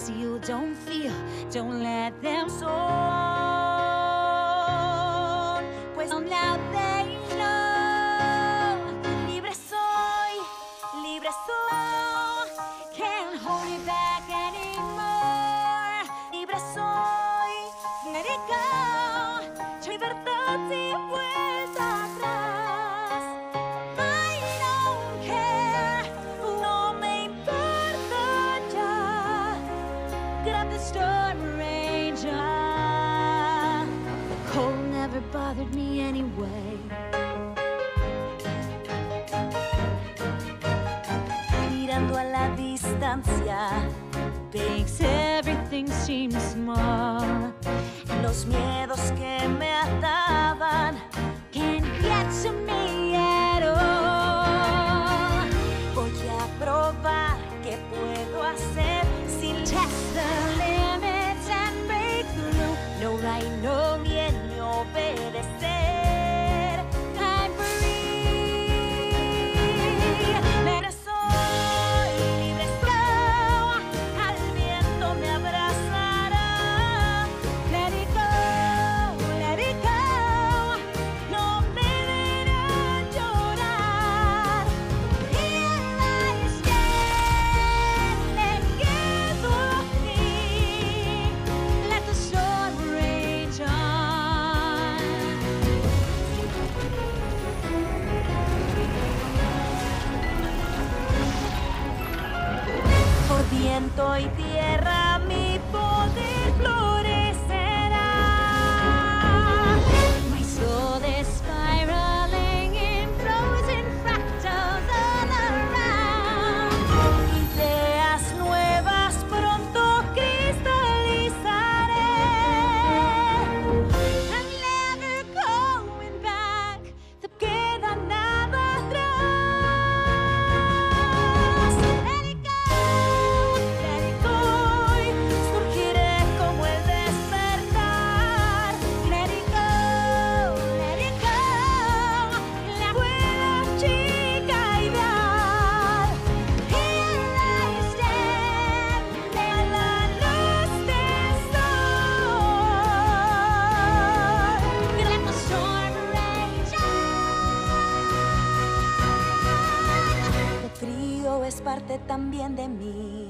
things you don't feel, don't let them soar. Pues now they know. Libre soy, can't hold it back anymore. Libre soy, let it go. Libertad sin vuelta atrás. I don't care, no me importa ya. Grab the storm ranger. The cold never bothered me anyway. Mirando a la distancia makes everything seem small. Los miedos que me ataban can't get to me at all. Voy a probar qué puedo hacer sin test the limits and break through. No right, no bien, ni obedecer. I'm free. Libre soy, al viento me abrazará. Let it go, no me verá llorar. Here I stand, me quedo aquí. Let the storm rage on. Por viento y tierra mi poder florecerá. My soul is spiraling in frozen fractals all around. Ideas nuevas pronto cristalizaré. I'm never going back, no queda nada atrás. Let it go, surgiré como el despertar. Let it go, la buena chica ideal. Here I stand, a la luz del sol. Let the storm rage on. El frío es parte también de mí.